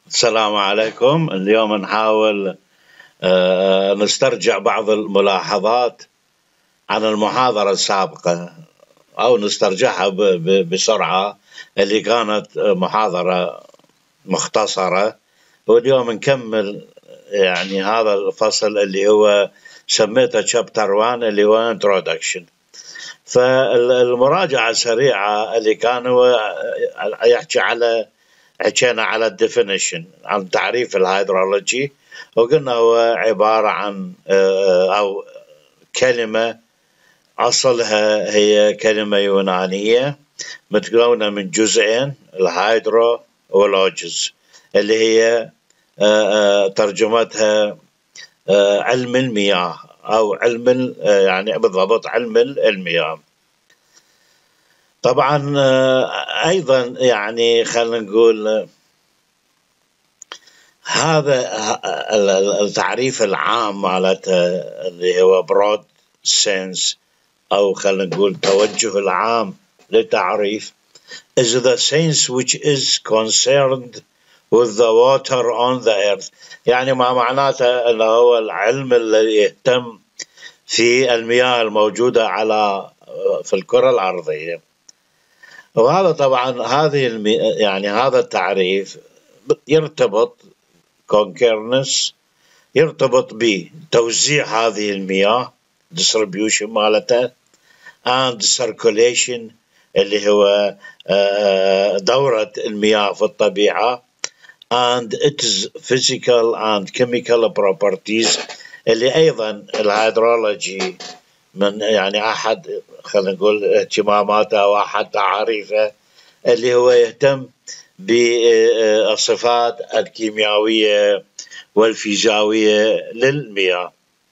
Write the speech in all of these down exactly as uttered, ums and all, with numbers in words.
السلام عليكم. اليوم نحاول آه، نسترجع بعض الملاحظات عن المحاضرة السابقة أو نسترجعها ب- ب- بسرعة، اللي كانت محاضرة مختصرة. واليوم نكمل يعني هذا الفصل اللي هو سميته chapter واحد اللي هو introduction. فالمراجعة السريعة اللي كان هو يحكي على حكينا على الديفينيشن، عن تعريف الهيدرولوجي، وقلنا هو عبارة عن أو كلمة أصلها هي كلمة يونانية متكونة من جزئين، الهيدرو واللوجز، اللي هي ترجمتها علم المياه أو علم يعني بالضبط علم المياه. طبعا أيضا يعني خلينا نقول هذا التعريف العام مالته اللي هو broad sense أو خلينا نقول توجه العام للتعريف is the sense which is concerned with the water on the earth. يعني ما معناته أنه هو العلم الذي يهتم في المياه الموجودة على في الكرة الأرضية. وهذا طبعا هذه المي... يعني هذا التعريف يرتبط concurrence يرتبط بتوزيع هذه المياه distribution مالتها and circulation اللي هو دورة المياه في الطبيعة and its physical and chemical properties اللي أيضا الهيدرولوجي من يعني أحد خلينا نقول اهتماماته أو أحد تعاريفه اللي هو يهتم بالصفات الكيميائية والفيزيائية للمياه.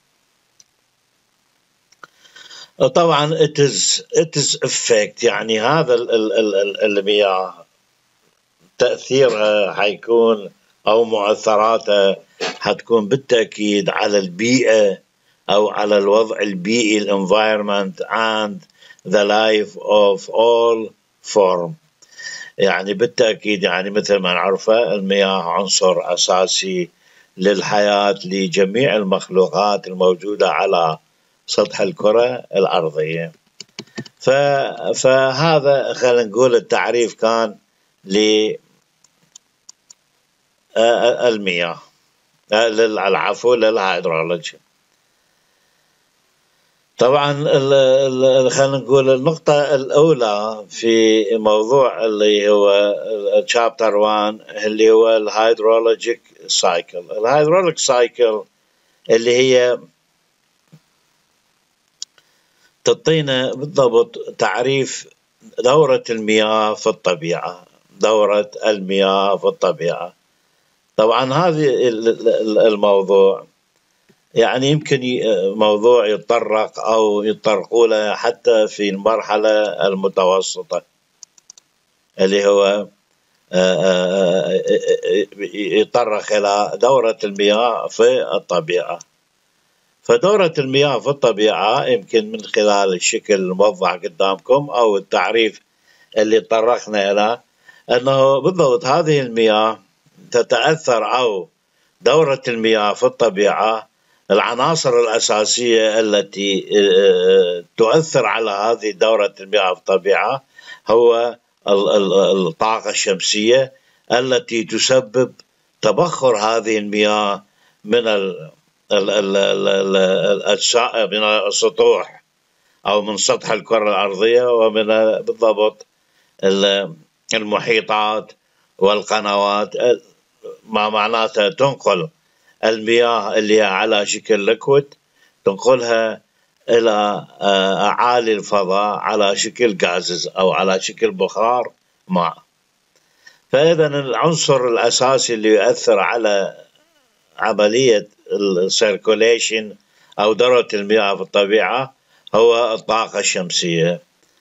طبعا it is, it is effect يعني هذا المياه تأثيرها حيكون أو مؤثراتها حتكون بالتأكيد على البيئة أو على الوضع البيئي environment and the life of all form. يعني بالتأكيد يعني مثل ما نعرفه المياه عنصر أساسي للحياة لجميع المخلوقات الموجودة على سطح الكرة الأرضية. فهذا خلينا نقول التعريف كان للمياه العفو للهيدرولوجي. طبعا خلينا نقول النقطة الأولى في موضوع اللي هو chapter واحد اللي هو الهيدرولوجيك سايكل. الهيدرولوجيك سايكل اللي هي تعطينا بالضبط تعريف دورة المياه في الطبيعة، دورة المياه في الطبيعة. طبعا هذه الموضوع يعني يمكن موضوع يتطرق أو يتطرقوا له حتى في المرحلة المتوسطة اللي هو يتطرق إلى دورة المياه في الطبيعة. فدورة المياه في الطبيعة يمكن من خلال الشكل الموضح قدامكم أو التعريف اللي تطرقنا إليه أنه بالضبط هذه المياه تتأثر أو دورة المياه في الطبيعة العناصر الأساسية التي تؤثر على هذه دورة المياه في الطبيعة هو الطاقة الشمسية التي تسبب تبخر هذه المياه من من السطوح أو من سطح الكرة الأرضية ومن بالضبط المحيطات والقنوات، ما معناته تنقل المياه اللي على شكل ليكويد تنقلها إلى أعالي الفضاء على شكل غازز أو على شكل بخار ماء. فإذا العنصر الأساسي اللي يؤثر على عملية السيركوليشن أو دورة المياه في الطبيعة هو الطاقة الشمسية.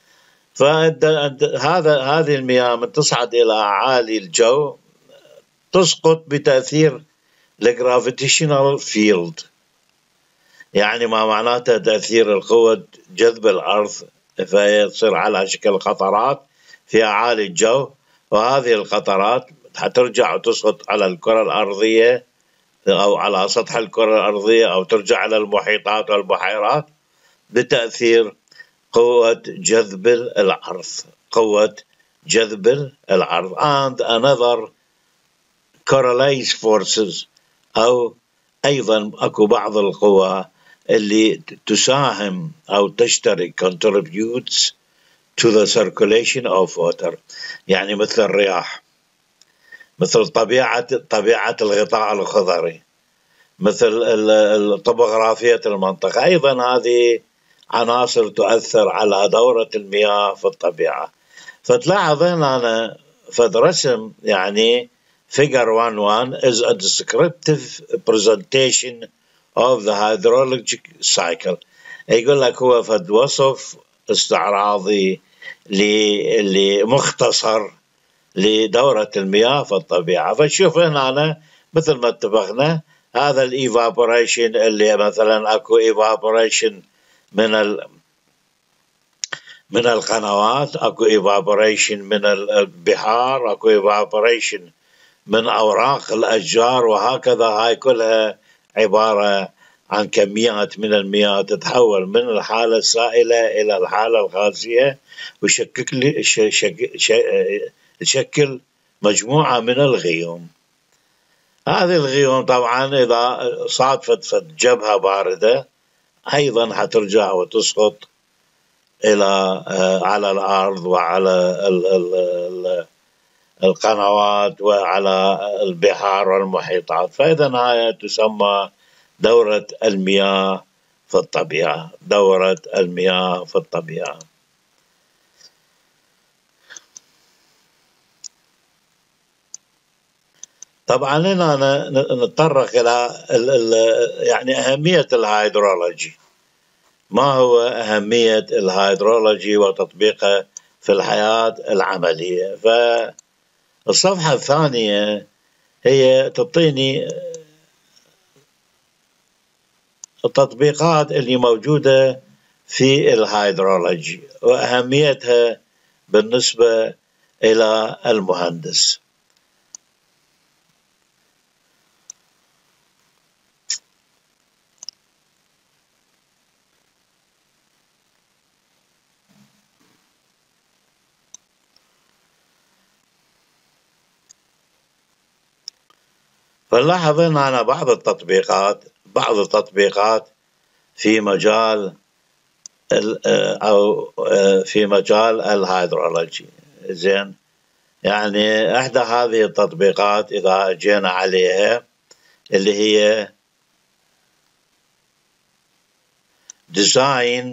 فهذا هذه المياه من تصعد إلى أعالي الجو تسقط بتأثير الجرافيتيشنال فيلد، يعني ما معناته تأثير القوة جذب الأرض، فهي تصير على شكل قطرات في أعالي الجو، وهذه القطرات حترجع وتسقط على الكرة الأرضية أو على سطح الكرة الأرضية أو ترجع على المحيطات والبحيرات بتأثير قوة جذب العرض قوة جذب العرض and another correlate forces أو أيضا أكو بعض القوى اللي تساهم أو تشترك contributes to the circulation of water، يعني مثل الرياح، مثل طبيعة طبيعة الغطاء الخضري، مثل الطبوغرافية المنطقة، أيضا هذه عناصر تؤثر على دورة المياه في الطبيعة. فتلاحظ هنا أنا فد رسم يعني figure one one is a descriptive presentation of the hydrologic cycle. يقول لك هو فد وصف استعراضي لمختصر لدورة المياه في الطبيعة. فشوف هنا أنا مثل ما اتفقنا هذا الايفابوريشن اللي مثلا اكو ايفابوريشن من ال من القنوات، اكو ايفابوريشن من البحار، اكو ايفابوريشن من اوراق الاشجار، وهكذا. هاي كلها عبارة عن كميات من المياه تتحول من الحالة السائلة الى الحالة الغازية وشكل شكل مجموعة من الغيوم. هذه الغيوم طبعا إذا صادفت جبهة باردة أيضا حترجع وتسقط إلى على الأرض وعلى القنوات وعلى البحار والمحيطات. فإذا هاي تسمى دورة المياه في الطبيعة، دورة المياه في الطبيعة. طبعا هنا نتطرق إلى يعني أهمية الهيدرولوجي. ما هو أهمية الهيدرولوجي وتطبيقه في الحياة العملية؟ فالصفحة الثانية هي تعطيني التطبيقات اللي موجودة في الهيدرولوجي وأهميتها بالنسبة إلى المهندس. فنلاحظ هنا بعض التطبيقات بعض التطبيقات في مجال أو في مجال الهيدرولوجي. زين، يعني إحدى هذه التطبيقات إذا جينا عليها اللي هي design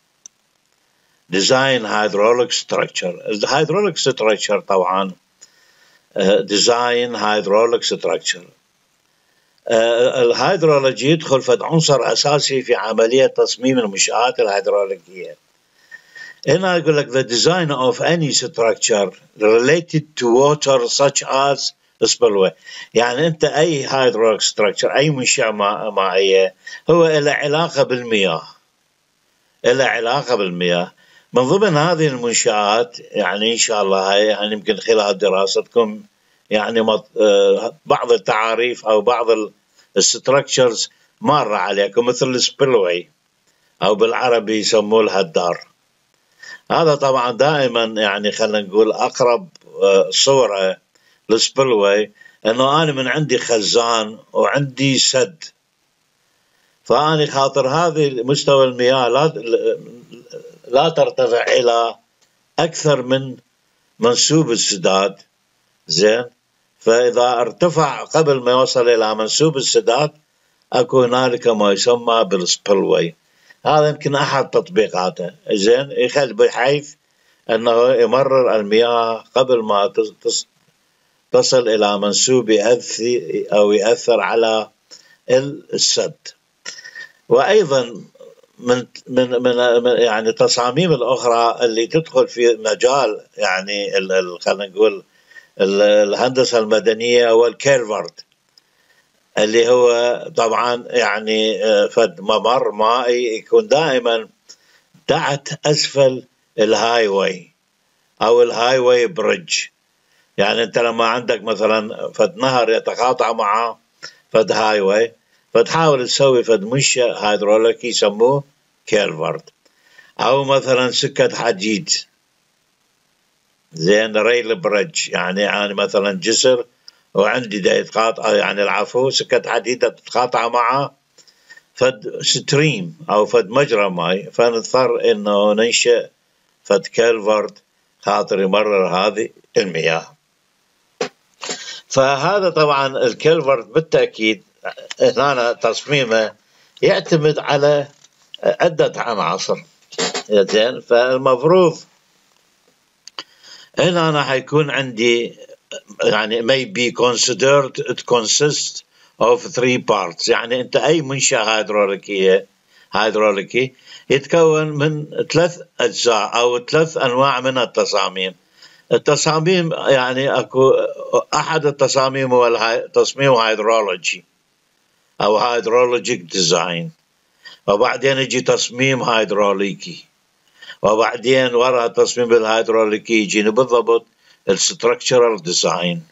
design hydraulic structure. الهيدروليك structure طبعا design hydraulic structure. الهيدرولوجي يدخل فد عنصر أساسي في عملية تصميم المنشآت الهيدروليكية. هنا يقول لك the design of any structure related to water such as spillway. يعني أنت أي hydraulic structure أي منشأة مائية هو له علاقة بالمياه له علاقة بالمياه. من ضمن هذه المنشآت يعني إن شاء الله هاي يعني يمكن خلال دراستكم يعني بعض التعاريف أو بعض الستركتشرز مارة عليكم مثل السبيلوي أو بالعربي يسموه الهدار. هذا طبعا دائما يعني خلينا نقول أقرب صورة للسبيلوي أنه أنا من عندي خزان وعندي سد، فأنا خاطر هذه مستوى المياه لا لا ترتفع إلى أكثر من منسوب السداد. زين، فإذا ارتفع قبل ما يوصل إلى منسوب السداد أكو هنالك ما يسمى بالسبيلوي. هذا يمكن أحد تطبيقاته. زين، يخل بحيث أنه يمرر المياه قبل ما تصل إلى منسوب يأثر أو يأثر على السد. وأيضا من من من يعني التصاميم الأخرى اللي تدخل في مجال يعني خلينا نقول الهندسة المدنية والكيرفرد اللي هو طبعا يعني فد ممر مائي يكون دائما تحت أسفل الهاي واي أو الهاي واي بريدج. يعني انت لما عندك مثلا فد نهر يتقاطع مع فد هاي واي، فتحاول تسوي فد منشأ هيدروليكي يسموه كيلفرت، او مثلا سكة حديد زين ريل بريدج، يعني يعني مثلا جسر وعندي دا يتقاطع، يعني العفو سكة حديد تتقاطع مع فد ستريم او فد مجرى ماي، فنضطر انه ننشئ فد كيلفرت خاطر يمرر هذه المياه. فهذا طبعا الكيلفرت بالتأكيد هنا تصميمه يعتمد على عدة عناصر. زين فالمفروض هنا أنا حيكون عندي يعني may be considered it consists of three parts. يعني أنت أي منشأ هيدروليكية هيدروليكي يتكون من ثلاث أجزاء أو ثلاث أنواع من التصاميم. التصاميم يعني أكو أحد التصاميم هو تصميم هيدرولوجي أو هيدرولوجيك ديزاين، وبعدين يجي تصميم هيدروليكي، وبعدين وراء التصميم الهيدروليكي يجيني بالضبط الستركتشرال ديزاين،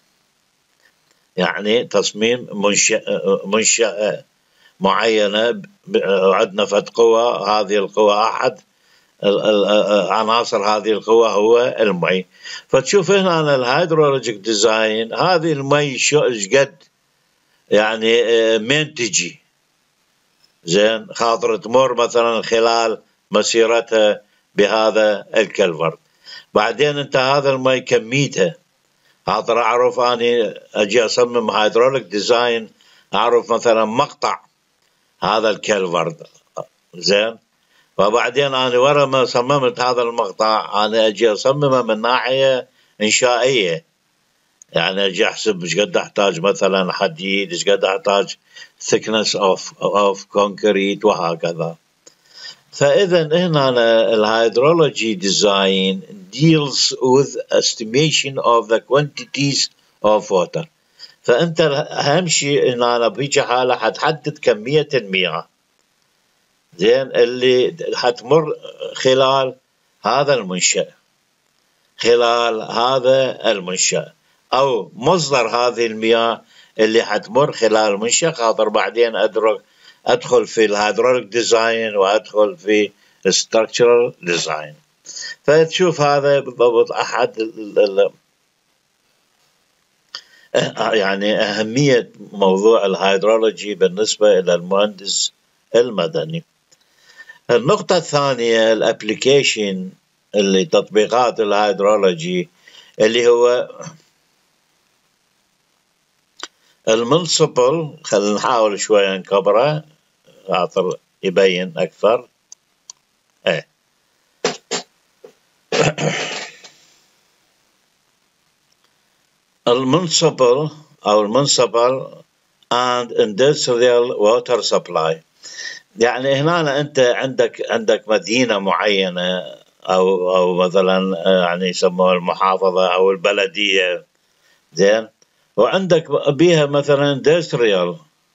يعني تصميم منشأ منشأ معينة عندنا فد قوة، هذه القوة أحد عناصر هذه القوة هو المي. فتشوف هنا الهيدرولوجيك ديزاين هذه المي شو قد يعني من تجي زين خاطر تمر مثلا خلال مسيرتها بهذا الكلفرت. بعدين انت هذا المي كميته خاطر اعرف اني اجي اصمم هيدروليك ديزاين، اعرف مثلا مقطع هذا الكلفرت زين، وبعدين انا ورا ما صممت هذا المقطع انا اجي اصممه من ناحيه انشائيه، يعني اجي احسب ايش قد احتاج مثلا حديد، ايش قد احتاج thickness of of concrete وهكذا. فاذا هنا الهيدرولوجي ديزاين deals with estimation of the quantities of water. فانت اهم شيء ان انا بهيك حاله حتحدد كميه المياه زين اللي حتمر خلال هذا المنشأ، خلال هذا المنشأ او مصدر هذه المياه اللي حتمر خلال المنشأ، خاطر بعدين ادرك ادخل في الهيدروليك ديزاين وادخل في الستركتشرال ديزاين. فتشوف هذا بالضبط احد ال ال يعني اهميه موضوع الهيدرولوجي بالنسبه الى المهندس المدني. النقطه الثانيه الابليكيشن اللي تطبيقات الهيدرولوجي اللي هو المنصبل. خلينا نحاول شويه نكبره خاطر يبين اكثر. ايه المنصبل او المنصبل and industrial water supply. يعني هنا انت عندك عندك مدينه معينه او او مثلا يعني يسموها المحافظه او البلديه زين، وعندك بيها مثلا اندستريال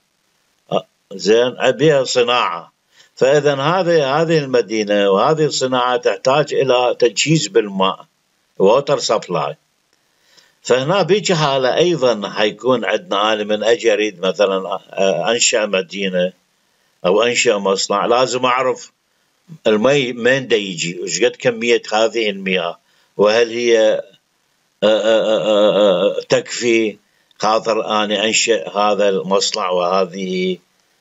زين بيها صناعه. فاذا هذه هذه المدينه وهذه الصناعه تحتاج الى تجهيز بالماء ووتر سبلاي. فهنا بيجي حاله ايضا حيكون عندنا انا من اجي اريد مثلا انشا مدينه او انشا مصنع، لازم اعرف المي من دا يجي وش قد كميه هذه المياه، وهل هي تكفي خاطر اني انشئ هذا المصنع وهذه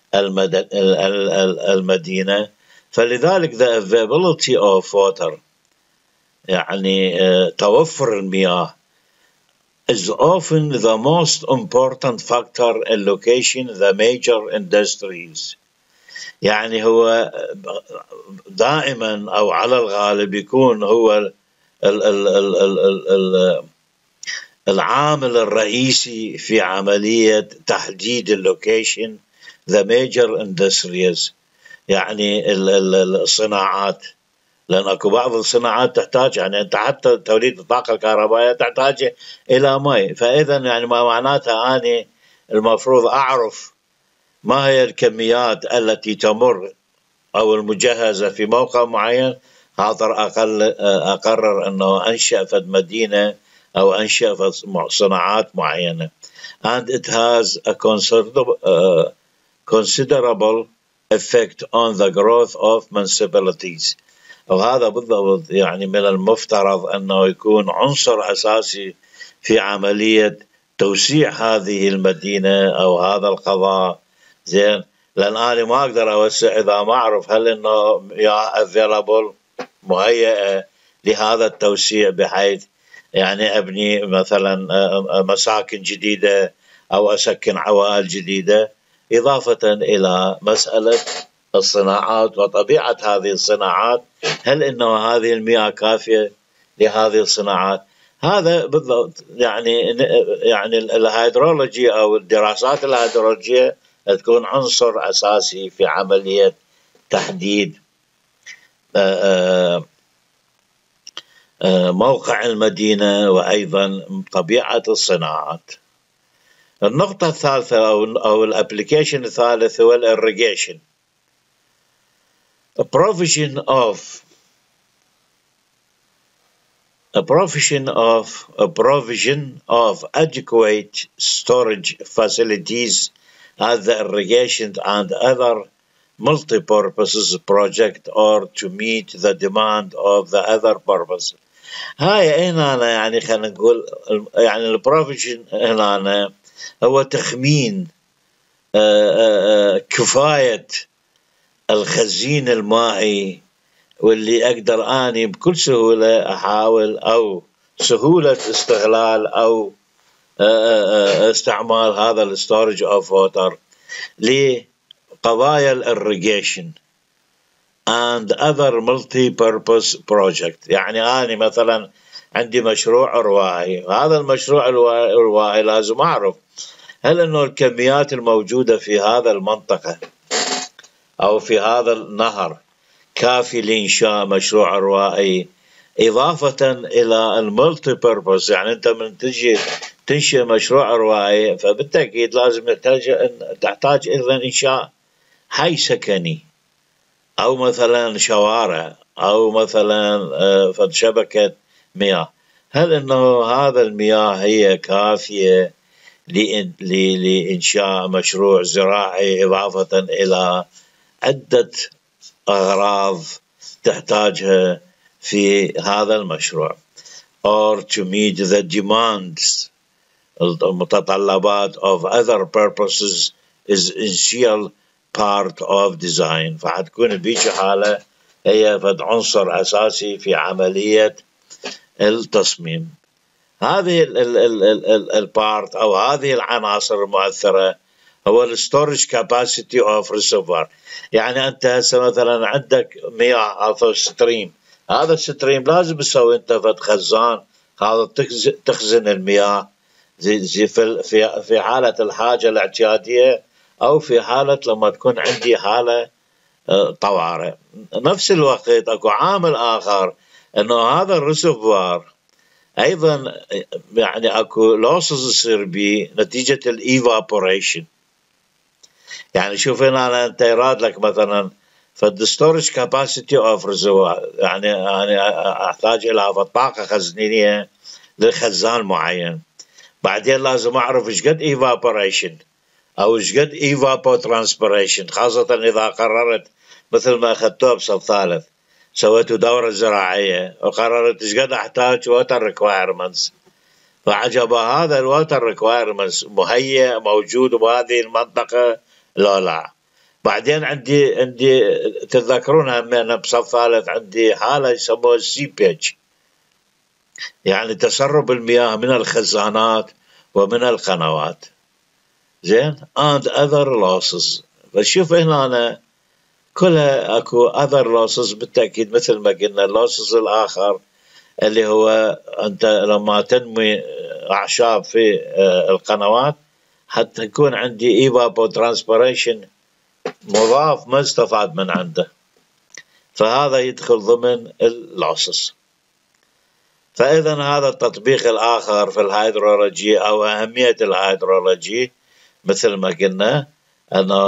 المدينه. فلذلك the availability of water يعني توفر المياه is often the most important factor in location the major industries. يعني هو دائما او على الغالب يكون هو ال ال ال ال ال ال العامل الرئيسي في عملية تحديد اللوكيشن the major industries، يعني الصناعات، لأن أكو بعض الصناعات تحتاج يعني أنت حتى توليد الطاقة الكهربائية تحتاج إلى ماء. فإذا يعني ما معناتها أني المفروض أعرف ما هي الكميات التي تمر أو المجهزة في موقع معين، خاطر أقل أقرر أنه أنشأ فد مدينة أو أنشأ صناعات معينة. and it has a considerable, uh, considerable effect on the growth of municipalities. وهذا بالضبط يعني من المفترض أنه يكون عنصر أساسي في عملية توسيع هذه المدينة أو هذا القضاء. زين، لأن أنا ما أقدر أوسع إذا ما أعرف هل إنه يا available مهيئة لهذا التوسيع، بحيث يعني أبني مثلا مساكن جديدة أو أسكن عوائل جديدة، إضافة إلى مسألة الصناعات وطبيعة هذه الصناعات. هل إنه هذه المياه كافية لهذه الصناعات؟ هذا بالضبط يعني يعني الهيدرولوجي أو الدراسات الهيدرولوجية تكون عنصر أساسي في عملية تحديد موقع المدينة وأيضا طبيعة الصناعات. النقطة الثالثة أو الابليكيشن الثالث هو الirrigation. A provision of a provision of a provision of adequate storage facilities at the irrigation and other multi-purposes project or to meet the demand of the other purpose. هاي هنا يعني خلينا نقول يعني البروفيجن هنا هو تخمين كفاية الخزين المائي، واللي أقدر أني بكل سهولة أحاول أو سهولة استغلال أو استعمال هذا الستورج أوف ووتر لقضايا الإريجيشن and other multi-purpose project. يعني أنا مثلا عندي مشروع روائي، هذا المشروع الروائي لازم أعرف هل أنه الكميات الموجودة في هذا المنطقة أو في هذا النهر كافي لإنشاء مشروع روائي، إضافة إلى الملتي بيربوس. يعني أنت من تجي تنشئ مشروع روائي فبالتأكيد لازم تحتاج إلى إنشاء حي سكني أو مثلا شوارع أو مثلا شبكة مياه. هل أنه هذا المياه هي كافية لإنشاء مشروع زراعي إضافة إلى عدة أغراض تحتاجها في هذا المشروع or to meet the demands المتطلبات of other purposes is essential part of design. فحتكون بيجي حالة هي فد عنصر أساسي في عملية التصميم. هذه البارت أو هذه العناصر المؤثرة هو الستورج كاباسيتي اوف ريسيرفوار. يعني أنت هسه مثلا عندك مياه أو ستريم، هذا الستريم لازم تسوي أنت فد خزان هذا تخزن المياه زي زي في في حالة الحاجة الاعتيادية أو في حالة لما تكون عندي حالة طوارئ. نفس الوقت أكو عامل آخر إنه هذا الريسيرفوار أيضا يعني أكو لوسز يصير به نتيجة الإيفابوريشن. يعني شوف هنا أنت يراد لك مثلا فالستورج كاباسيتي أوف ريزرفوار، يعني يعني أحتاج إلى طاقة خزنية لخزان معين، بعدين لازم أعرف إيش قد إيفابوريشن أو إيش قد إيفابوترانسبيريشن، خاصة إذا قررت مثل ما أخذتوه بصف ثالث سويتوا دورة زراعية وقررت إيش قد أحتاج ووتر ريكوايرمنتس، فعجب هذا الووتر ريكوايرمنتس مهيئ موجود بهذه المنطقة لا لا. بعدين عندي عندي تتذكرونها من بصف ثالث عندي حالة يسموها السيبيج، يعني تسرب المياه من الخزانات ومن القنوات. زين and other losses. فشوف هنا أنا كلها أكو other losses بالتأكيد مثل ما قلنا. اللوسز الآخر اللي هو أنت لما تنمي أعشاب في القنوات حتى يكون عندي evapotranspiration مضاف ما استفاد من عنده، فهذا يدخل ضمن اللوسز. فإذا هذا التطبيق الآخر في الهيدرولوجي أو أهمية الهيدرولوجي مثل ما قلنا أنه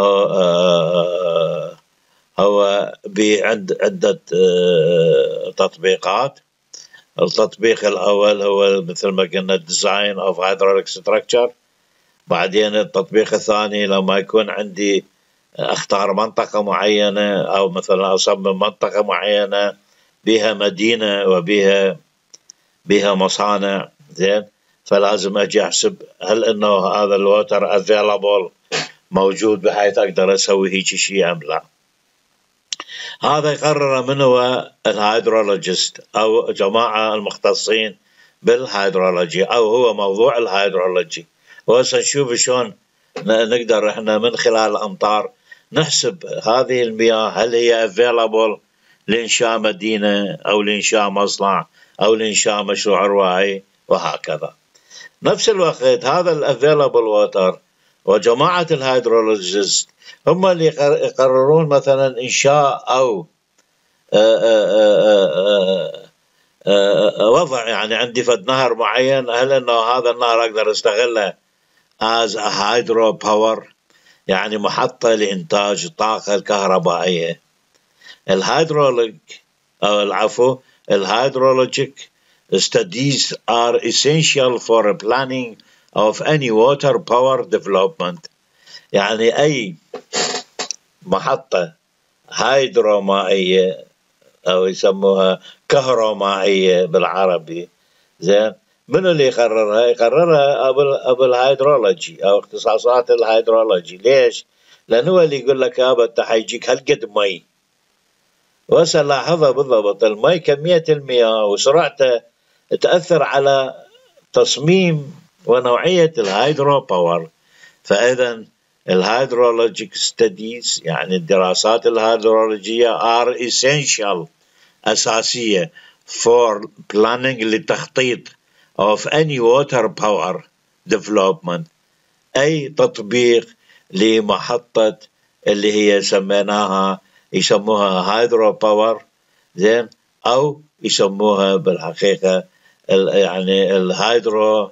هو بعد عدة تطبيقات التطبيق الأول هو مثل ما قلنا design of hydraulic structure. بعدين التطبيق الثاني لما يكون عندي اختار منطقة معينة أو مثلا أصمم منطقة معينة بها مدينة وبها بها مصانع، زين، فلازم أجي أحسب هل إنه هذا الووتر available موجود بحيث أقدر أسوي هيك شيء أم لا. هذا يقرر من هو الهيدرولوجيست أو جماعة المختصين بالهيدرولوجي أو هو موضوع الهيدرولوجي. وهسه نشوف شلون نقدر احنا من خلال الأمطار نحسب هذه المياه هل هي available لإنشاء مدينة أو لإنشاء مصنع أو لإنشاء مشروع روائي وهكذا. نفس الوقت هذا الافيلابل ووتر وجماعة الهيدرولوجيست هم اللي يقررون مثلا إنشاء أو وضع، يعني عندي فد نهر معين، هل إنه هذا النهر أقدر استغله as a hydro power، يعني محطة لإنتاج الطاقة الكهربائية. الهيدرولوجيك أو العفو الهيدرولوجيك studies are essential for planning of any water power development. يعني أي محطة هيدرومائية أو يسموها كهرومائية بالعربي، زين، من اللي يقررها؟ يقررها أبو الهيدرولوجي أو اختصاصات الهيدرولوجي. ليش؟ لأنه هو اللي يقول لك يابا أنت حيجيك هالقد مي، وهسه لاحظها بالضبط المي كمية المياه وسرعته تأثر على تصميم ونوعية الهيدرو باور. فإذا الهيدرولوجيك ستديز يعني الدراسات الهيدرولوجية are essential أساسية for planning للتخطيط of any water power development، أي تطبيق لمحطة اللي هي سميناها يسموها هيدرو باور، زين، أو يسموها بالحقيقة يعني الهيدرو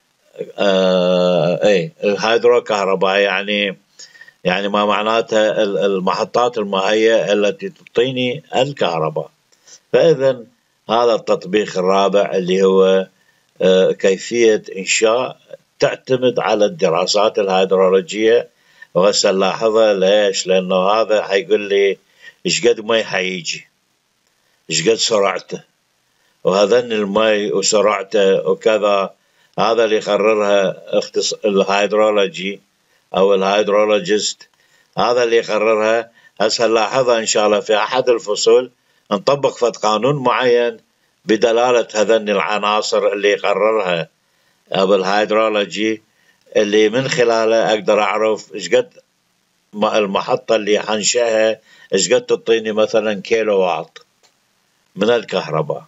آه اي الهيدرو كهرباء، يعني يعني ما معناتها المحطات المائية التي تعطيني الكهرباء. فإذا هذا التطبيق الرابع اللي هو آه كيفية إنشاء تعتمد على الدراسات الهيدرولوجية. وهسه نلاحظها ليش؟ لأنه هذا حيقول لي إيش قد مي حيجي، إيش قد سرعته، وهذن المي وسرعته وكذا، هذا اللي يقررها اختص... الهيدرولوجي أو الهيدرولوجيست، هذا اللي يقررها. هسه نلاحظها إن شاء الله في أحد الفصول نطبق فد قانون معين بدلالة هذن العناصر اللي يقررها أو الهيدرولوجي، اللي من خلاله أقدر أعرف إيش قد المحطة اللي حنشأها إيش قد تعطيني مثلا كيلو واط من الكهرباء.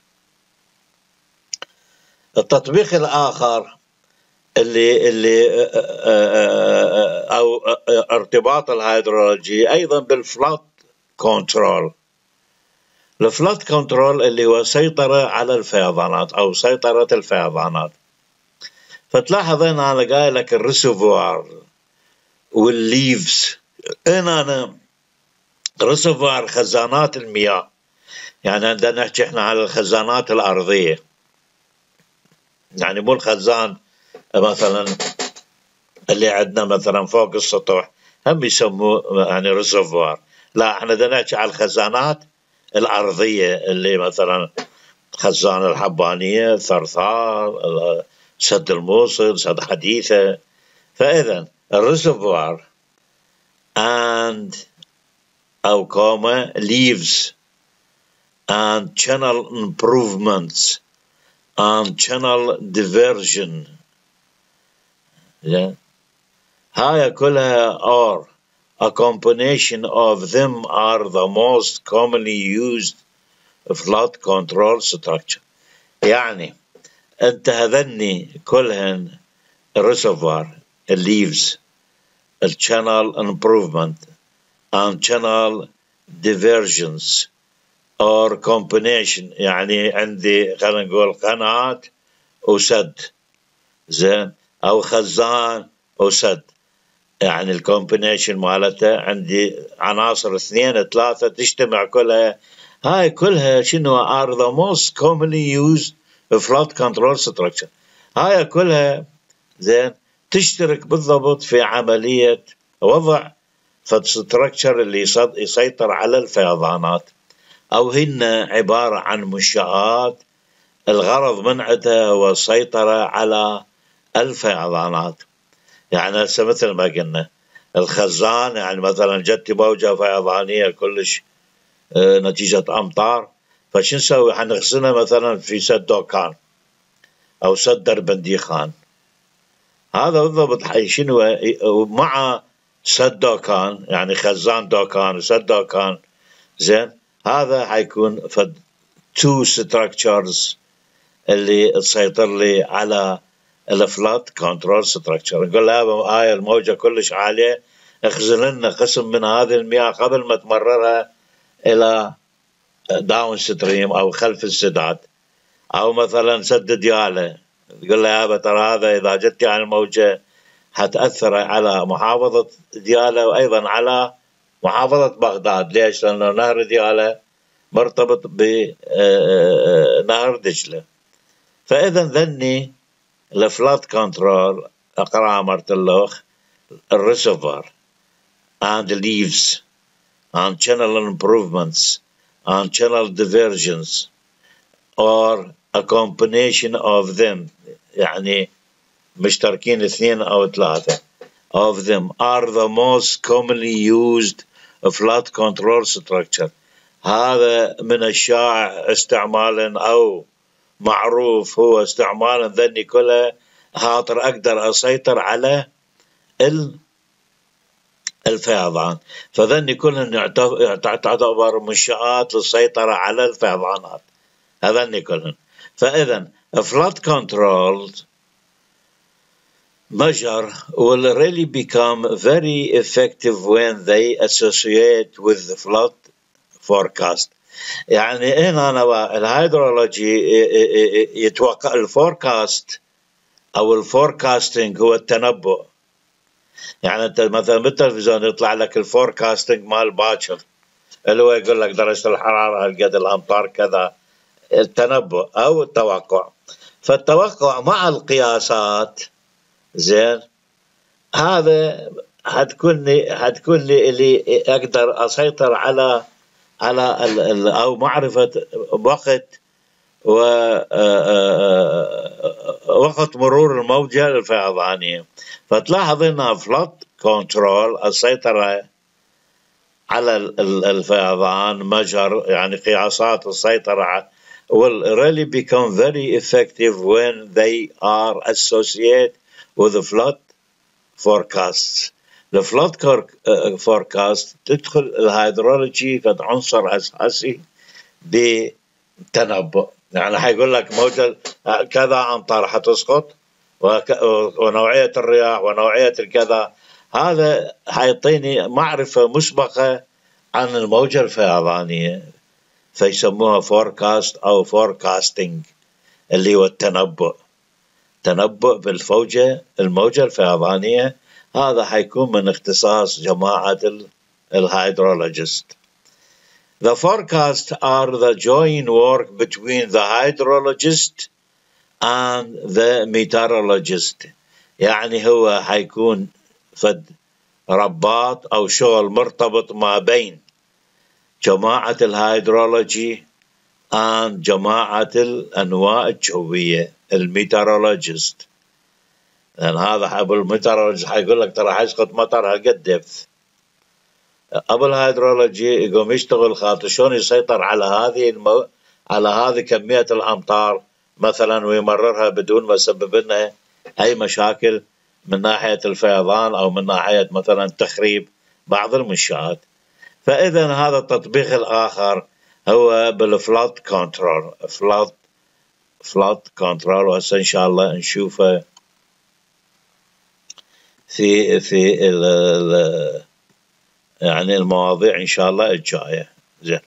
التطبيق الآخر اللي اللي أو ارتباط الهيدرولوجي أيضا بالفلات كنترول. الفلات كنترول اللي هو سيطرة على الفيضانات أو سيطرة الفيضانات. فتلاحظ هنا أنا قايل لك الريسيفوار والليفز، هنا أنا ريسيفوار خزانات المياه، يعني عندنا نحكي احنا على الخزانات الأرضية، يعني مو الخزان مثلا اللي عندنا مثلا فوق السطح هم يسموه يعني ريسيفوار، لا احنا بدنا نحكي على الخزانات الأرضية اللي مثلا خزان الحبانية، ثرثار، سد الموصل، سد حديثة. فإذا الريسيفوار and أو كوما leaves and channel improvements and channel diversion، yeah. هاي كلها are a combination of them are the most commonly used flood control structure. يعني انت هذني كلهن reservoir leaves channel improvement and channel diversions or combination، يعني عندي خلينا نقول قناة وسد، زين، أو خزان وسد، يعني الكومبينيشن مالته عندي عناصر اثنين ثلاثة تجتمع كلها هاي كلها شنو are the most commonly used flood control structure. هاي كلها زين تشترك بالضبط في عملية وضع فد ستركتشر اللي يسيطر على الفيضانات، أو هن عبارة عن منشآت الغرض من عندها هو السيطرة على الفيضانات. يعني هسه مثل ما قلنا الخزان، يعني مثلا جت موجة فيضانية كلش نتيجة أمطار، فشو نسوي؟ حنغسلها مثلا في سد دوكان أو سد دربندي خان. هذا بالضبط حي شنو مع سد دوكان، يعني خزان دوكان وسد دوكان، زين هذا حيكون فد تو ستراكشرز اللي تسيطر لي على الفلات كنترول ستراكشر. نقول لها هاي الموجة كلش عالية، اخزن لنا قسم من هذه المياه قبل ما تمررها الى داون ستريم او خلف السداد، او مثلا سد دياله تقول له يابا ترى هذا اذا جت يعني الموجه حتاثر على محافظه دياله وايضا على محافظه بغداد. ليش؟ لانه نهر دياله مرتبط بنهر دجله. فاذا ذني الفلات كنترول اقراها مرت اللوخ الريسيفر and leaves and channel improvements and channel diversions or a combination of them، يعني مشتركين اثنين أو ثلاثة of them are the most commonly used flood control structure. هذا من الشائع استعمالا أو معروف هو استعمالا ذني كلها خاطر أقدر أسيطر على الفيضان. فذني كلهن تعتبر منشآت للسيطرة على الفيضانات هذني كلهن. فإذا flood control measure will really become very effective when they associate with the flood forecast. يعني هنا أنا الهيدرولوجي يتوقع الفوركاست أو الفوركاستنج هو التنبؤ. يعني انت مثلا بالتلفزيون يطلع لك الفوركاستنج مال باكر اللي هو يقول لك درجة الحرارة هالقد، الأمطار كذا، التنبؤ أو التوقع. فالتوقع مع القياسات زين هذا حتكون لي حتكون لي اللي أقدر أسيطر على على ال ال أو معرفة وقت و وقت مرور الموجة الفيضانية. فتلاحظ انها فلوت كنترول السيطرة على الفيضان مجر، يعني قياسات السيطرة will really become very effective when they are associated with the flood forecasts. The flood forecast تدخل الهيدرولوجي كعنصر أساسي بتنبؤ. يعني حيقول لك موجة كذا أمطار حتسقط ونوعية الرياح ونوعية الكذا، هذا حيعطيني معرفة مسبقة عن الموجة الفيضانية، فيسموها فوركاست أو فوركاستنج اللي هو التنبؤ. تنبؤ بالفوجة الموجة الفيضانية، هذا حيكون من اختصاص جماعة الهيدرولوجيست. The forecasts are the joint work between the hydrologist and the meteorologist. يعني هو حيكون فد رباط أو شغل مرتبط ما بين جماعة الهيدرولوجي and جماعة الأنواع الجوية الميترولوجيست. لأن هذا حب الميترولوجيست حيقول لك ترى حيسقط مطر هالقد دبث. أبو الهيدرولوجي يقوم يشتغل خاطر شلون يسيطر على هذه المو... على هذه كمية الأمطار مثلا ويمررها بدون ما يسبب لنا أي مشاكل من ناحية الفيضان أو من ناحية مثلا تخريب بعض المنشآت. فإذا هذا التطبيق الآخر هو بالفلات كنترول، فلات فلات كنترول، وهسه إن شاء الله نشوفه في في ال ال يعني المواضيع إن شاء الله الجاية. زين،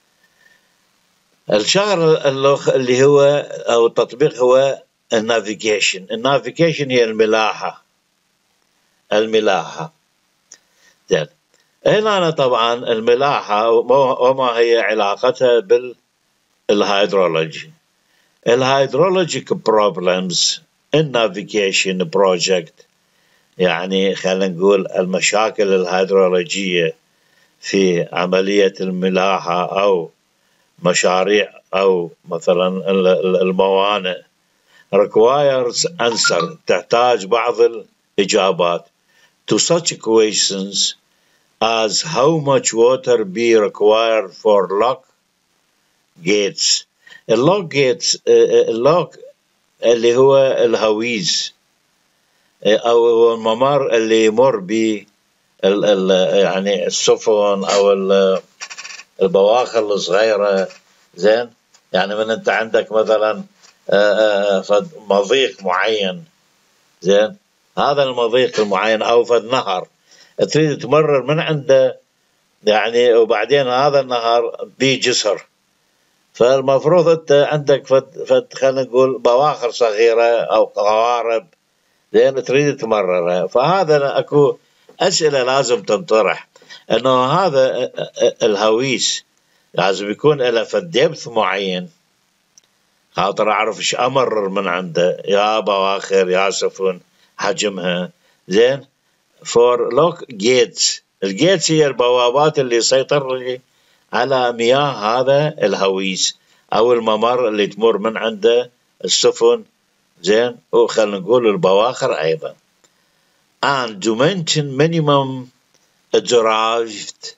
الشغل اللي هو أو التطبيق هو النافيجيشن. النافيجيشن هي الملاحة، الملاحة. زين، هنا طبعا الملاحة وما هي علاقتها بالهيدرولوجي. الهيدرولوجيك بروبلمز in navigation project، يعني خلينا نقول المشاكل الهيدرولوجية في عملية الملاحة أو مشاريع أو مثلا الموانئ requires answer، تحتاج بعض الإجابات to such questions as how much water be required for lock gates. اللوك جيتس، اللوك اللي هو الهويز أو الممر اللي يمر به يعني السفن أو البواخر الصغيرة. زين، يعني من أنت عندك مثلا فد مضيق معين، زين، هذا المضيق المعين أو فد نهر تريد تمرر من عنده، يعني وبعدين هذا النهر بيه جسر، فالمفروض انت عندك فد فد خلينا نقول بواخر صغيره او قوارب، زين، تريد تمررها. فهذا اكو اسئله لازم تنطرح، انه هذا الهويس لازم يكون له فد دبث معين خاطر اعرف ايش امرر من عنده، يا بواخر يا سفن حجمها. زين، فور لوك جيتس، الجيتس هي البوابات اللي يسيطر لي على مياه هذا الهويس او الممر اللي تمر من عنده السفن، زين، وخلينا نقول البواخر ايضا. and to mention minimum derived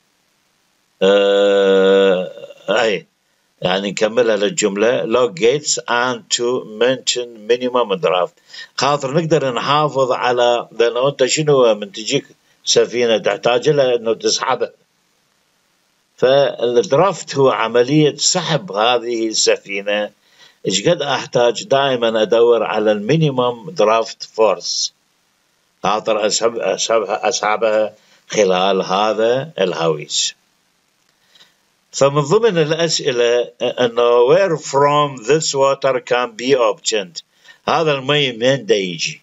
آه اي يعني نكملها للجمله log gates and to mention minimum draft، خاطر نقدر نحافظ على، لانه انت شنو من تجيك سفينه تحتاج لها انه تسحبها، فالدرافت هو عمليه سحب هذه السفينه. ايش قد احتاج؟ دائما ادور على المينيمم درافت فورس خاطر اسحب اسحبها اسحبها خلال هذا الهويس. فمن ضمن الأسئلة أنه where from this water can be obtained، هذا المي من دا يجي؟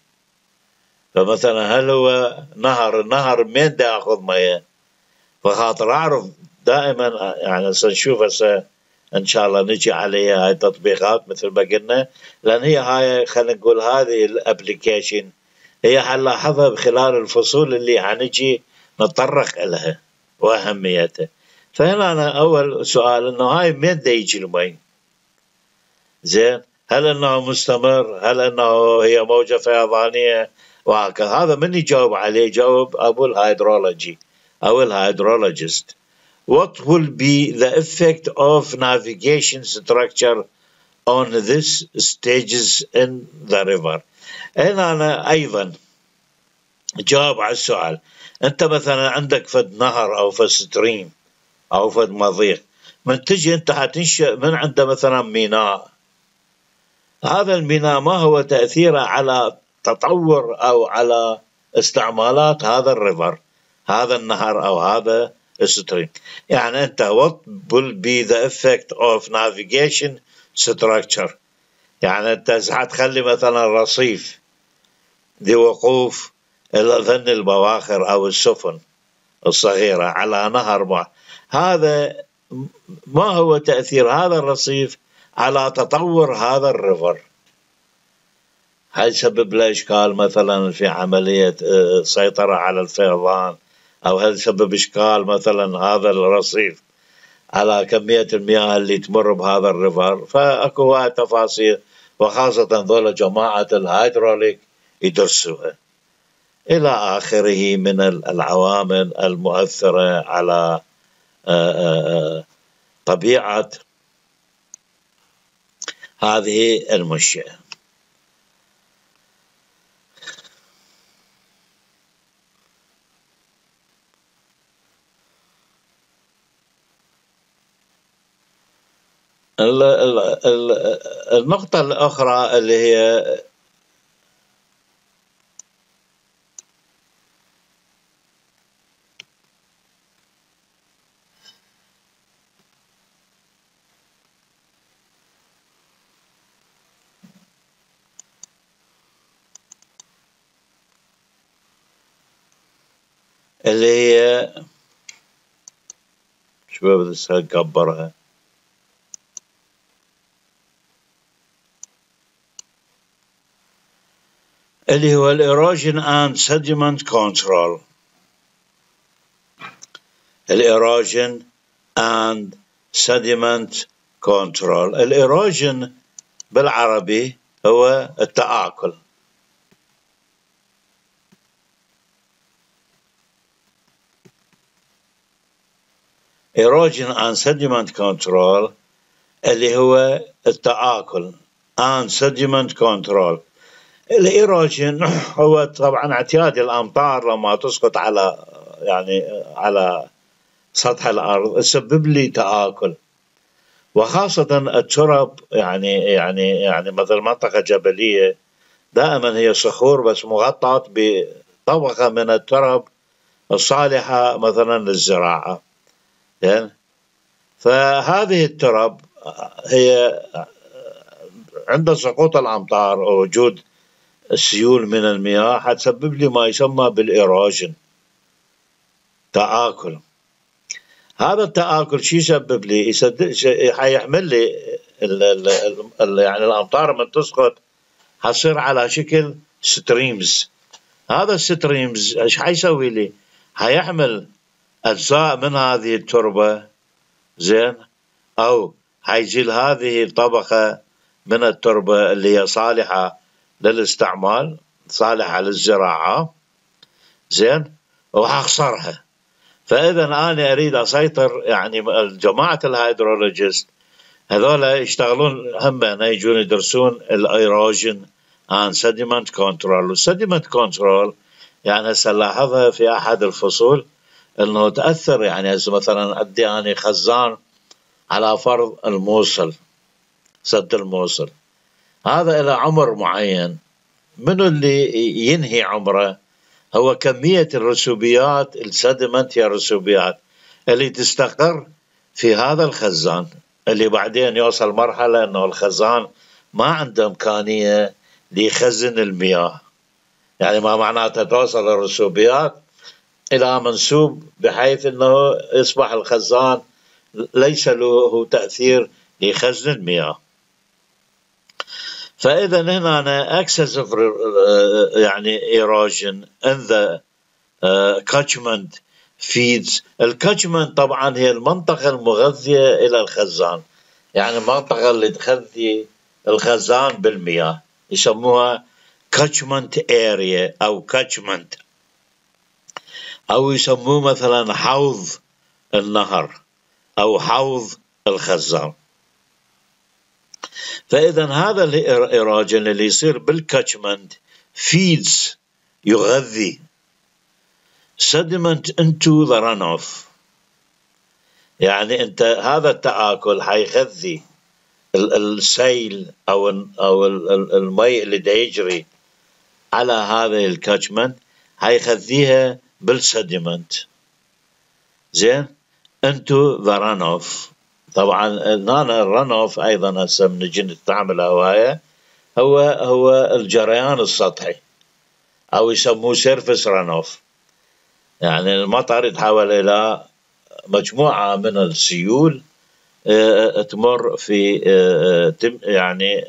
فمثلا هل هو نهر، النهر من دا أخذ مياه؟ فخاطر أعرف دائما، يعني سنشوف هسه إن شاء الله نجي عليها هاي التطبيقات مثل ما قلنا، لأن هي هاي خلينا نقول هذه الابليكيشن هي حنلاحظها خلال الفصول اللي حنجي نتطرق لها وأهميتها. فهنا أنا أول سؤال إنه هاي من دا يجي المي؟ زين، هل إنه مستمر؟ هل إنه هي موجة فيضانية؟ وهكذا. هذا من يجاوب عليه؟ يجاوب أبو الهيدرولوجي أو الهيدرولوجيست. What will be the effect of navigation structure on this stages in the river؟ هنا أنا أيضا جاوب على السؤال. أنت مثلا عندك فد نهر أو فد ستريم أو فد مضيق، من تجي أنت حتنشأ من عنده مثلا ميناء، هذا الميناء ما هو تأثيره على تطور أو على استعمالات هذا الريفر، هذا النهر أو هذا الستريم؟ يعني أنت what will be the effect of navigation structure؟ يعني أنت حتخلي مثلا رصيف لوقوف ذن البواخر أو السفن الصغيرة على نهر ما، هذا ما هو تأثير هذا الرصيف على تطور هذا الريفر؟ هل سبب له إشكال مثلا في عملية سيطرة على الفيضان، أو هل سبب إشكال مثلا هذا الرصيف على كمية المياه اللي تمر بهذا الريفر؟ فأكو هاي تفاصيل، وخاصة ذولا جماعة الهيدروليك يدرسوها إلى آخره من العوامل المؤثرة على طبيعة هذه المنشأة. النقطة الأخرى اللي هي اللي هي شوي بس نكبرها. اللي هو الإيروجن and sediment control. الإيروجن and sediment control. الإيروجن بالعربي هو التآكل. Erosion and sediment control اللي هو التآكل and sediment control. الإيروجن هو طبعا اعتياد الأمطار لما تسقط على يعني على سطح الأرض تسبب لي تآكل، وخاصة التراب، يعني يعني يعني مثل منطقة جبلية دائما هي صخور بس مغطاة بطبقة من التراب الصالحة مثلا للزراعة. يعني فهذه التراب هي عند سقوط الأمطار ووجود السيول من المياه حتسبب لي ما يسمى بالإيروجن، تآكل. هذا التآكل شو يسبب لي؟ حيحمل لي ال ال ال يعني الأمطار من تسقط حتصير على شكل ستريمز. هذا الستريمز ايش حيسوي لي؟ حيحمل أجزاء من هذه التربة، زين، أو حيزيل هذه الطبقة من التربة اللي هي صالحة للاستعمال، صالحة للزراعة، زين، وحخسرها. فإذا أنا أريد أسيطر، يعني جماعة الهيدرولوجيست هذول يشتغلون هم يجون يدرسون الإيروجن and sediment control. والsediment control يعني هسه نلاحظها في أحد الفصول انه تأثر، يعني هسه مثلا عندي أنا خزان على فرض الموصل، سد الموصل، هذا إلى عمر معين. منو اللي ينهي عمره؟ هو كمية الرسوبيات، السدمنت هي الرسوبيات اللي تستقر في هذا الخزان، اللي بعدين يوصل مرحلة انه الخزان ما عنده إمكانية ليخزن المياه. يعني ما معناته توصل الرسوبيات إلى منسوب بحيث أنه يصبح الخزان ليس له تأثير لخزن المياه. فإذا هنا أنا excessive يعني erosion in the uh, catchment feeds. الكاتشمنت طبعا هي المنطقة المغذية إلى الخزان، يعني المنطقة اللي تغذي الخزان بالمياه يسموها catchment area أو catchment، أو يسموه مثلا حوض النهر أو حوض الخزان. فإذا هذا الإيروجن اللي يصير بالكاتشمنت feeds يغذي sediment into the runoff، يعني أنت هذا التآكل حيغذي السيل أو أو المي اللي دا يجري على هذا الكاتشمنت، حيغذيها بالسديمنت، زين، into the runoff. طبعا هنا الرنوف ايضا هسه بنجي نستعمل هوايه، هو هو الجريان السطحي او يسموه سيرفس رنوف، يعني المطر يتحول الى مجموعه من السيول تمر في يعني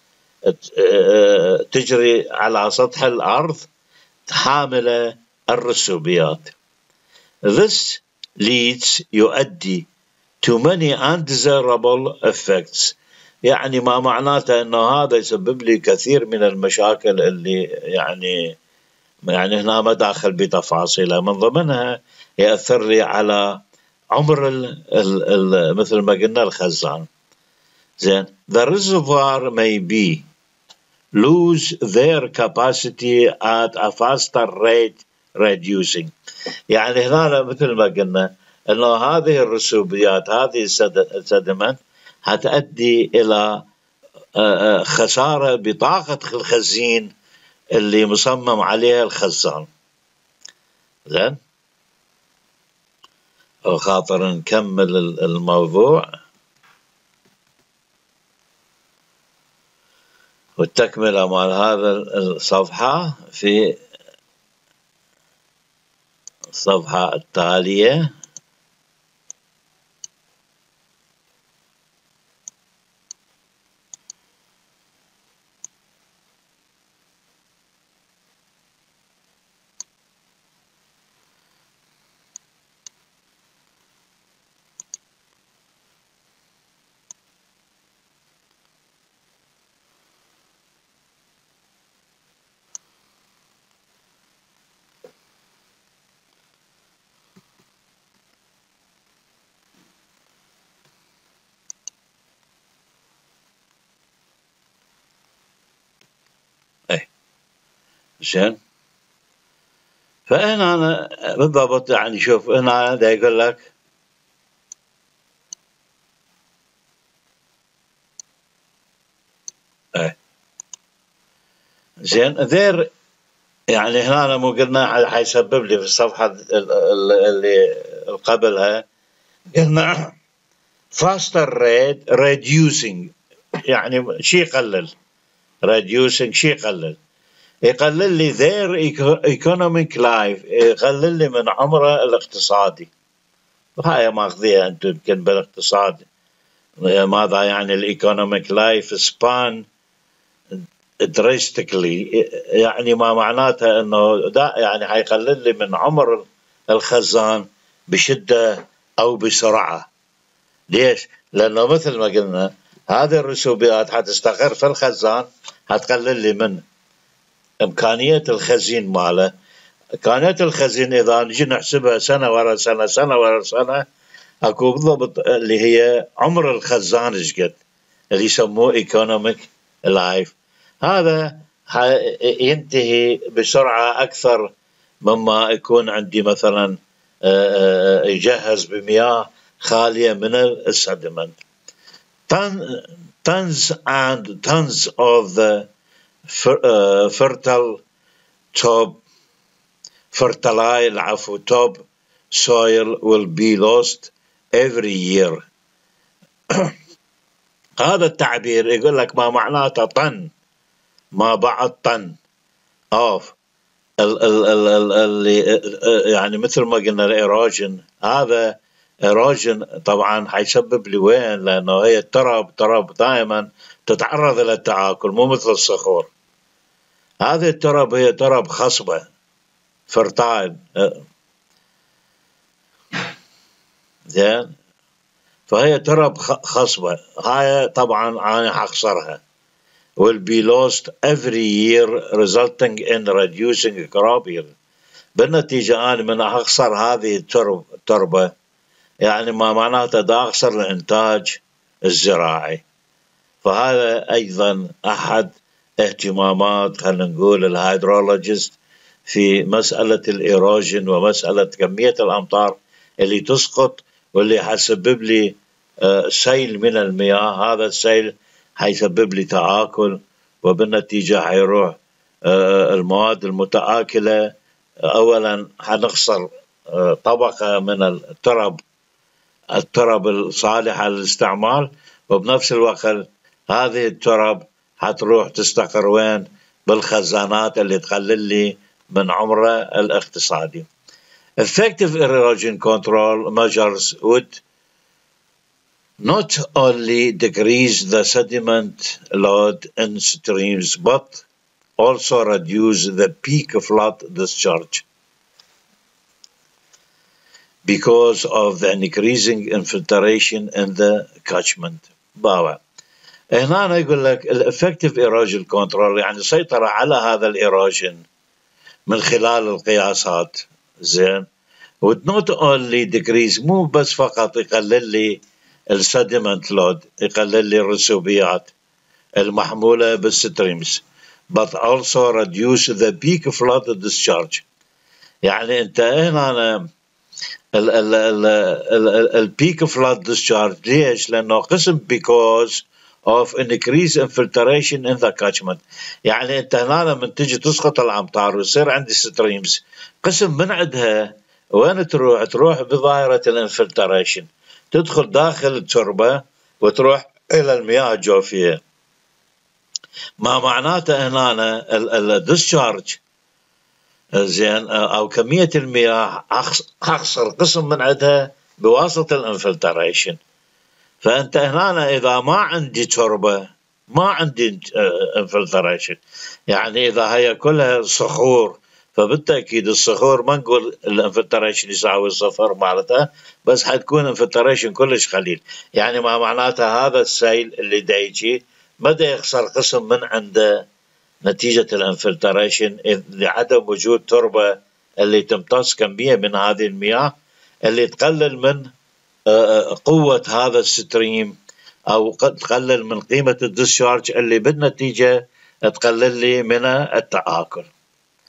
تجري على سطح الارض حامله الرسوبيات. This leads يؤدي to many undesirable effects، يعني ما معناته انه هذا يسبب لي كثير من المشاكل اللي يعني يعني هنا ما داخل بتفاصيلها، من ضمنها يأثر لي على عمر ال ال ال مثل ما قلنا الخزان، زين. The reservoir may be lose their capacity at a faster rate reducing، يعني هنا مثل ما قلنا انه هذه الرسوبيات، هذه السدمنت هتؤدي الى خسارة بطاقة الخزين اللي مصمم عليها الخزان، زين. وخاطر نكمل الموضوع والتكملة مال هذا الصفحة في الصفحة التالية. زين. فهنا أنا بالضبط يعني شوف هنا دا يقول لك ايه زين ذير يعني هنا مو قلنا حيسبب لي في الصفحة اللي قبلها قلنا faster rate reducing يعني شيء يقلل reducing شيء يقلل يقلل لي their economic life يقلل لي من عمره الاقتصادي. وهاي ماخذيها انتم يمكن بالاقتصاد ماذا يعني الايكونوميك لايف سبان drastically يعني ما معناتها انه دا يعني حيقلل لي من عمر الخزان بشدة او بسرعة. ليش؟ لانه مثل ما قلنا هذه الرسوبيات حتستقر في الخزان حتقلل لي من امكانية الخزين ماله. كانت الخزين اذا نجي نحسبها سنة ورا سنة سنة ورا سنة اكو بالضبط اللي هي عمر الخزان ايش قد اللي يسموه ايكونوميك لايف. هذا ينتهي بسرعة أكثر مما يكون عندي مثلا يجهز بمياه خالية من السدمنت. tons and tons of the fertile top fertile العفو top soil will be lost every year. هذا التعبير يقول لك ما معناته طن ما بعد طن اوف ال ال ال ال يعني مثل ما قلنا الايروجن. هذا ايروجن طبعا حيسبب لي وين لانه هي التراب تراب دائما تتعرض الى التآكل مو مثل الصخور. هذه التراب هي تراب خصبة فرتايل زين. فهي تراب خصبة هاي طبعا انا حخسرها will be lost every year resulting in reducing crop yield. بالنتيجة أنا من أخسر هذه التربة يعني ما معناته دا أخسر الإنتاج الزراعي. فهذا أيضا أحد اهتمامات خلينا نقول الهيدرولوجيست في مسألة الإيروجن ومسألة كمية الأمطار اللي تسقط واللي حسبب لي سيل من المياه. هذا السيل حيسبب لي تآكل وبالنتيجة حيروح المواد المتآكلة. أولا حنخسر طبقة من الترب الترب الصالحة للاستعمال وبنفس الوقت هذه الترب حتروح تستقر وين بالخزانات اللي تقلل لي من عمره الاقتصادي. Effective erosion control measures would not only decrease the sediment load in streams but also reduce the peak flood discharge because of the increasing infiltration in the catchment. باوع هنا يقول لك الeffective erosion control يعني سيطرة على هذا الإيروجن من خلال القياسات زين. would not only decrease مو بس فقط يقلل لي السيدمنت لود يقلل لي الرسوبيات المحمولة بالستريمز but also reduce the peak flood discharge. يعني انت هنا ال ال ال ال ال peak flood discharge ليش؟ لأنه قسم because of increased infiltration in the catchment. يعني انت هنا لما تجي تسقط الأمطار ويصير عندي ستريمز قسم من عندها وين تروح؟ تروح بظاهرة الانفلتريشن تدخل داخل التربة وتروح إلى المياه الجوفية. ما معناته هنا الديسشارج زين أو كمية المياه أخسر قسم من عندها بواسطة الانفلتريشن. فأنت هنا إذا ما عندي تربة ما عندي انفلتريشن يعني إذا هي كلها صخور فبالتأكيد الصخور ما نقول الانفلتريشن يساوي صفر معناتها بس حتكون انفلتريشن كلش قليل. يعني ما معناتها هذا السيل اللي دا يجي ما دا يخسر قسم من عنده نتيجة الانفلتريشن لعدم وجود تربة اللي تمتص كمية من هذه المياه اللي تقلل من قوة هذا الستريم أو تقلل من قيمة الديسشارج اللي بالنتيجة تقلل لي من التآكل.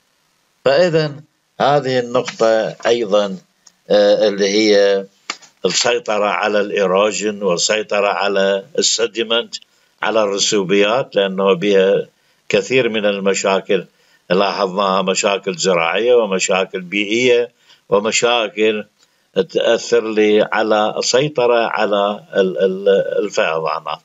فإذا هذه النقطة أيضا اللي هي السيطرة على الإيروجن والسيطرة على السيدمنت، على الرسوبيات، لأنه بها كثير من المشاكل لاحظناها، مشاكل زراعية ومشاكل بيئية ومشاكل تأثر لي على السيطرة على الفيضانات.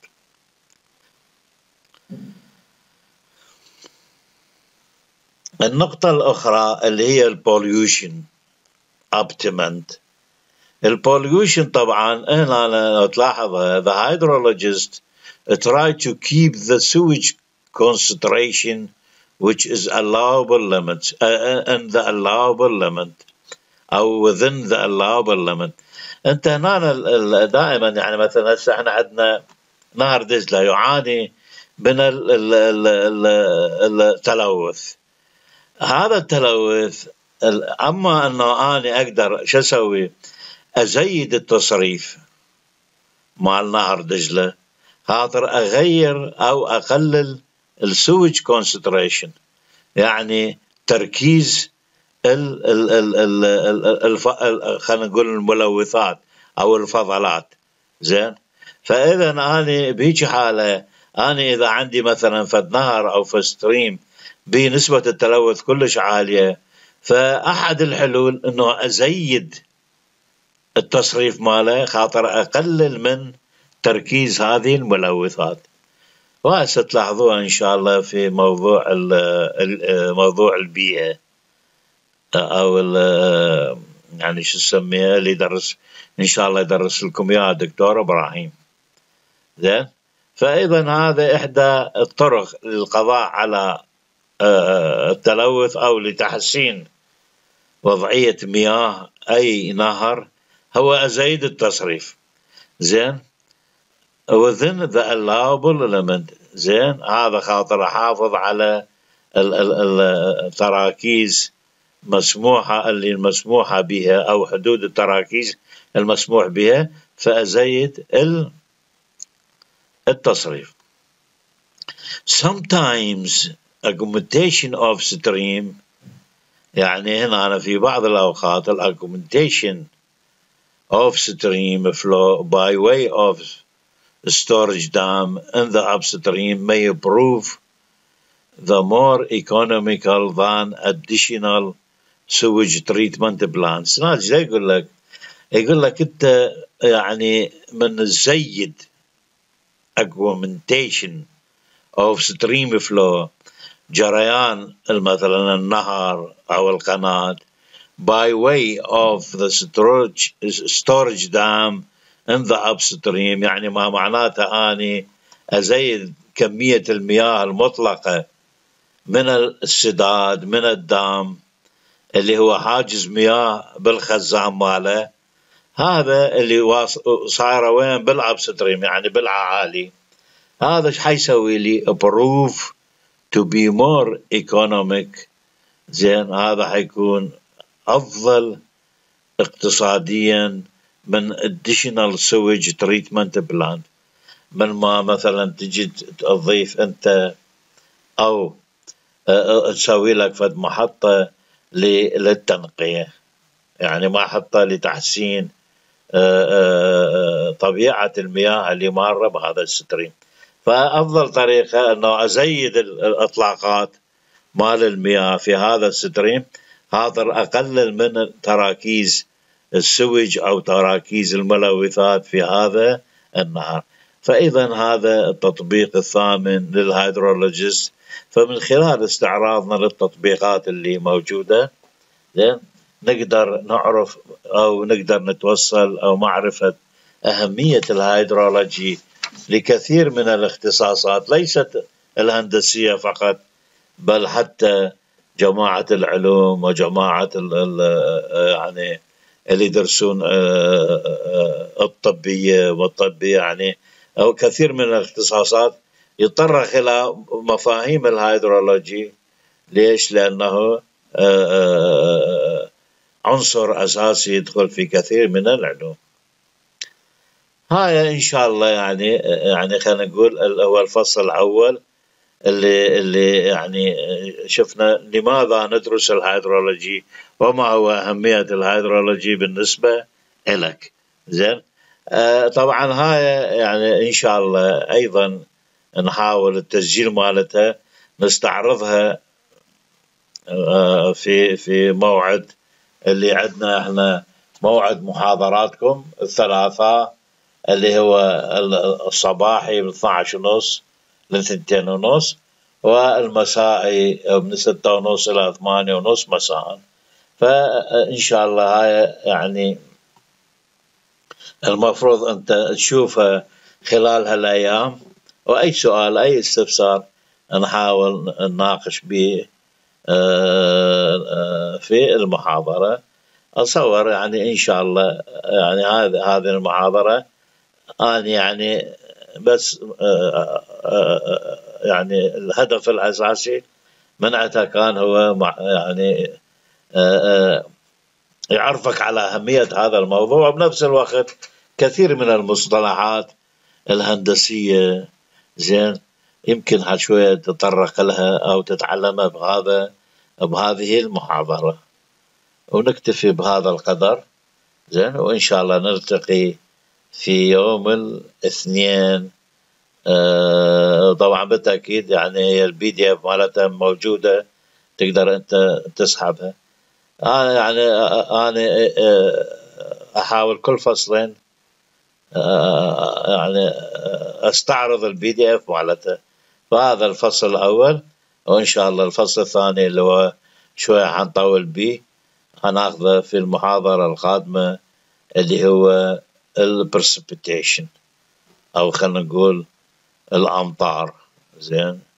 النقطة الأخرى اللي هي البوليوشن أبتمنت. البوليوشن طبعا هنا تلاحظ the hydrologist try to keep the sewage concentration which is allowable limit uh, and the allowable limit أو within the allowable limit. أنت هنا دائما يعني مثلا هسه احنا عندنا نهر دجلة يعاني من التلوث. هذا التلوث أما أنه أنا أقدر شو أسوي؟ أزيد التصريف مع نهر دجلة، خاطر أغير أو أقلل السويج كونسنتريشن، يعني تركيز ال ال ال ال ال خلينا نقول الملوثات أو الفضلات. زين، فإذا أنا بهيك حالة أنا إذا عندي مثلا فد نهر أو فستريم بنسبة التلوث كلش عالية، فأحد الحلول أنه أزيد التصريف ماله خاطر أقلل من تركيز هذه الملوثات. وهسه تلاحظوها إن شاء الله في موضوع موضوع البيئة أو يعني شو نسميها اللي يدرس إن شاء الله يدرس لكم يا دكتور إبراهيم. زين، فإذا هذا إحدى الطرق للقضاء على التلوث أو لتحسين وضعية مياه أي نهر هو أزيد التصريف. زين، within the allowable limit. زين، هذا خاطر أحافظ على التراكيز مسموحة اللي المسموحة بها أو حدود التراكيز المسموح بها، فأزيد التصريف. Sometimes augmentation of stream، يعني هنا أنا في بعض الأوقات augmentation of stream flow by way of storage dam in the upstream may prove the more economical than additional sewage treatment plants. ناس يقول لك يقول لك أنت يعني من الزيد augmentation of stream flow، جريان مثلا النهر أو القناة by way of the storage storage dam in the upstream، يعني ما معناته أني أزيد كمية المياه المطلقة من السداد من الدام اللي هو حاجز مياه بالخزان ماله، هذا اللي صاير وين بالابستريم يعني بالعالي. هذا ايش حيسوي لي؟ prove to be more economic. زين، هذا حيكون أفضل اقتصاديا من additional sewage treatment plant، من ما مثلا تجي تضيف أنت أو تسوي لك فد محطة للتنقية، يعني محطة لتحسين طبيعة المياه اللي مارة بهذا الستريم. فأفضل طريقة أنه أزيد الإطلاقات مال المياه في هذا الستريم، خاطر أقلل من تراكيز السويج أو تراكيز الملوثات في هذا النهر. فإذا هذا التطبيق الثامن للهيدرولوجيست. فمن خلال استعراضنا للتطبيقات اللي موجودة نقدر نعرف أو نقدر نتوصل أو معرفة أهمية الهيدرولوجي لكثير من الاختصاصات، ليست الهندسية فقط، بل حتى جماعة العلوم وجماعة يعني اللي يدرسون الطبية والطبية، يعني أو كثير من الاختصاصات يتطرق إلى مفاهيم الهيدرولوجي. ليش؟ لأنه عنصر أساسي يدخل في كثير من العلوم. هاي إن شاء الله يعني يعني خلينا نقول هو الفصل الأول اللي اللي يعني شفنا لماذا ندرس الهيدرولوجي وما هو أهمية الهيدرولوجي بالنسبة لك. زين. آه طبعا هاي يعني إن شاء الله أيضا نحاول التسجيل مالتها نستعرضها آه في في موعد اللي عندنا احنا، موعد محاضراتكم الثلاثاء اللي هو الصباحي من اثنعش ونص لثنتين ونص، والمسائي من ستة ونص إلى ثمانية ونص مساء. فإن شاء الله هاي يعني المفروض أنت تشوفها خلال هالأيام، وأي سؤال أي استفسار نحاول نناقش به في المحاضرة. أتصور يعني إن شاء الله يعني هذه هذه المحاضرة أنا يعني بس يعني الهدف الأساسي منعتها كان هو يعني يعرفك على أهمية هذا الموضوع، وبنفس الوقت كثير من المصطلحات الهندسية زين يمكن شوية تتطرق لها أو تتعلمها بهذا بهذه المحاضرة. ونكتفي بهذا القدر زين، وإن شاء الله نلتقي في يوم الاثنين. آه طبعا بالتأكيد يعني البي دي اف مالتها موجودة، تقدر أنت تسحبها. أنا يعني أنا أحاول كل فصلين يعني أستعرض البي دي اف مالتها، فهذا الفصل الأول، وإن شاء الله الفصل الثاني اللي هو شوية حنطول بيه هناخذه في المحاضرة القادمة اللي هو البرسبيتيشن، أو خلينا نقول الأمطار. زين.